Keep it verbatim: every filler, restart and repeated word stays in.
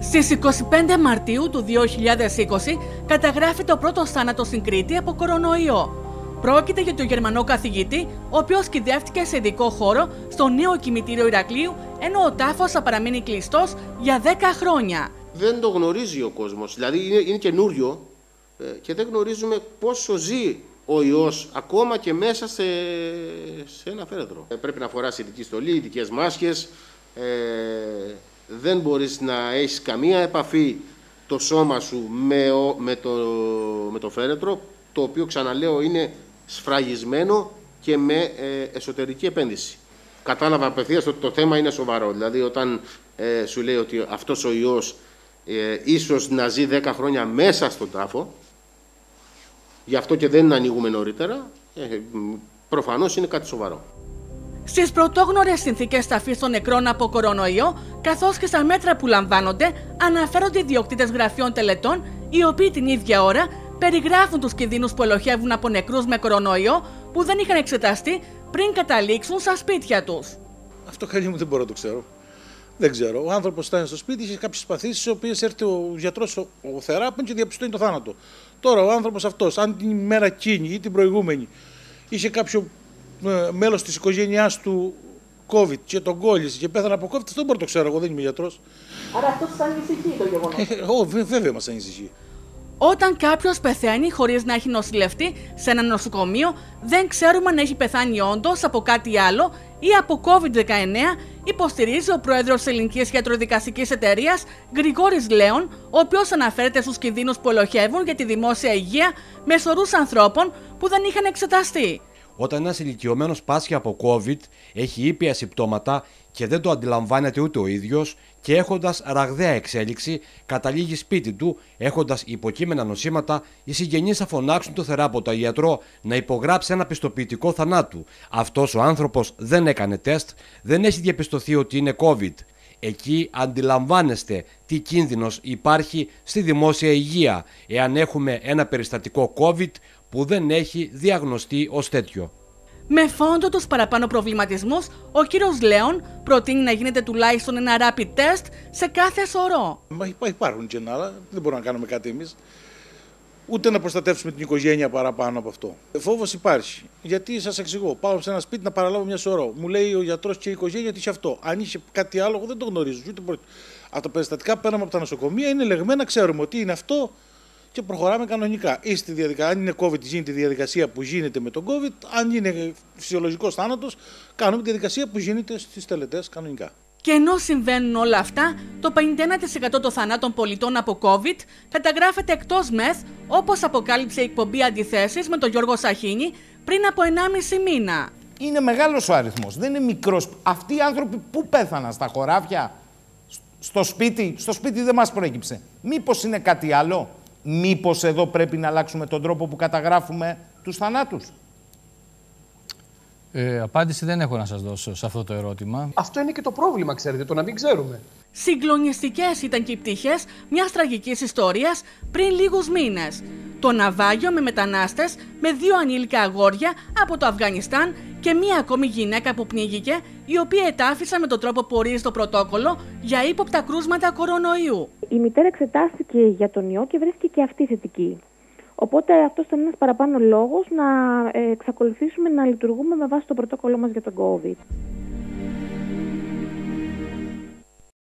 Στις είκοσι πέντε Μαρτίου του δύο χιλιάδες είκοσι καταγράφεται ο πρώτος θάνατος στην Κρήτη από κορονοϊό. Πρόκειται για τον Γερμανό καθηγητή, ο οποίος κυδεύτηκε σε ειδικό χώρο στο νέο κημητήριο Ηρακλείου, ενώ ο τάφος θα παραμείνει κλειστός για δέκα χρόνια. Δεν το γνωρίζει ο κόσμος, δηλαδή είναι, είναι καινούριο ε, και δεν γνωρίζουμε πόσο ζει ο ιός ακόμα και μέσα σε, σε ένα φέρετρο. Ε, πρέπει να φοράς ειδική στολή, ειδικές μάσκες, ε, δεν μπορείς να έχεις καμία επαφή το σώμα σου με, ο, με, το, με το φέρετρο, το οποίο ξαναλέω είναι σφραγισμένο και με ε, εσωτερική επένδυση. Κατάλαβα απευθείας ότι το θέμα είναι σοβαρό, δηλαδή όταν ε, σου λέει ότι αυτός ο ιός ε, ίσως να ζει δέκα χρόνια μέσα στον τάφο, γι' αυτό και δεν ανοίγουμε νωρίτερα, ε, προφανώς είναι κάτι σοβαρό. Στις πρωτόγνωρες συνθήκες ταφής των νεκρών από κορονοϊό, καθώς και στα μέτρα που λαμβάνονται, αναφέρονται οι ιδιοκτήτες γραφείων τελετών, οι οποίοι την ίδια ώρα περιγράφουν τους κινδύνους που ελοχεύουν από νεκρούς με κορονοϊό που δεν είχαν εξεταστεί πριν καταλήξουν στα σπίτια τους. Αυτό καλή μου δεν μπορώ να το ξέρω. Δεν ξέρω. Ο άνθρωπος φτάνει στο σπίτι, είχε κάποιες παθήσεις, στις οποίες έρθει ο γιατρός, ο, ο θεράπων και διαπιστώνει το θάνατο. Τώρα ο άνθρωπος αυτός, αν την ημέρα εκείνη ή την προηγούμενη είχε κάποιο ε, μέλος της οικογένειάς του COVID και τον κόλλησε και πέθανε από COVID, αυτό δεν μπορώ να το ξέρω. Εγώ δεν είμαι γιατρός. Άρα αυτό σας ανησυχεί το γεγονός? Ε, βέβαια μας ανησυχεί. Όταν κάποιος πεθαίνει χωρίς να έχει νοσηλευτεί σε ένα νοσοκομείο, δεν ξέρουμε αν έχει πεθάνει όντως από κάτι άλλο ή από κόβιντ δεκαεννέα, υποστηρίζει ο πρόεδρος της Ελληνικής Ιατροδικαστικής Εταιρείας, Γρηγόρης Λέων, ο οποίος αναφέρεται στους κινδύνους που ελοχεύουν για τη δημόσια υγεία με σωρούς ανθρώπων που δεν είχαν εξεταστεί. Όταν ένας ηλικιωμένος πάσχει από COVID, έχει ήπια συμπτώματα και δεν το αντιλαμβάνεται ούτε ο ίδιος και έχοντας ραγδαία εξέλιξη, καταλήγει σπίτι του, έχοντας υποκείμενα νοσήματα, οι συγγενείς θα φωνάξουν το θεράποντα ιατρό να υπογράψει ένα πιστοποιητικό θανάτου. Αυτός ο άνθρωπος δεν έκανε τεστ, δεν έχει διαπιστωθεί ότι είναι COVID. Εκεί αντιλαμβάνεστε τι κίνδυνος υπάρχει στη δημόσια υγεία, εάν έχουμε ένα περιστατικό COVID που δεν έχει διαγνωστεί ως τέτοιο. Με φόντο τους παραπάνω προβληματισμούς, ο κύριος Λέων προτείνει να γίνεται τουλάχιστον ένα rapid test σε κάθε σωρό. Μα υπάρχουν και άλλα, δεν μπορούμε να κάνουμε κάτι εμείς. Ούτε να προστατεύσουμε την οικογένεια παραπάνω από αυτό. Φόβος υπάρχει. Γιατί σας εξηγώ, πάω σε ένα σπίτι να παραλάβω μια σωρό. Μου λέει ο γιατρός και η οικογένεια ότι είχε αυτό. Αν είχε κάτι άλλο, εγώ δεν το γνωρίζω. Ούτε μπορεί. Από τα περιστατικά που παίρνουμε από τα νοσοκομεία είναι λεγμένα, ξέρουμε ότι είναι αυτό και προχωράμε κανονικά. Ή στη διαδικασία, αν είναι COVID, γίνεται η διαδικασία που γίνεται με τον COVID. Αν είναι φυσιολογικός θάνατος, κάνουμε τη διαδικασία που γίνεται στις τελετές κανονικά. Και ενώ συμβαίνουν όλα αυτά, το πενήντα ένα τοις εκατό των θανάτων πολιτών από COVID καταγράφεται εκτός ΜΕΘ, όπως αποκάλυψε η εκπομπή Αντιθέσεις με τον Γιώργο Σαχίνη πριν από ενάμιση μήνα. Είναι μεγάλος ο αριθμός, δεν είναι μικρός. Αυτοί οι άνθρωποι πού πέθαναν, στα χωράφια, στο σπίτι, στο σπίτι δεν μας προέκυψε. Μήπως είναι κάτι άλλο, μήπως εδώ πρέπει να αλλάξουμε τον τρόπο που καταγράφουμε τους θανάτους. Ε, απάντηση δεν έχω να σας δώσω σε αυτό το ερώτημα. Αυτό είναι και το πρόβλημα, ξέρετε, το να μην ξέρουμε. Συγκλονιστικές ήταν και οι πτυχές μιας τραγικής ιστορίας πριν λίγους μήνες. Το ναυάγιο με μετανάστες με δύο ανήλικα αγόρια από το Αφγανιστάν και μία ακόμη γυναίκα που πνίγηκε, η οποία ετάφησαν με τον τρόπο που ορίζει το πρωτόκολλο για ύποπτα κρούσματα κορονοϊού. Η μητέρα εξετάστηκε για τον ιό και βρέθηκε και αυτή θετική. Οπότε αυτός ήταν ένας παραπάνω λόγος να εξακολουθήσουμε να λειτουργούμε με βάση το πρωτόκολλο μας για τον COVID.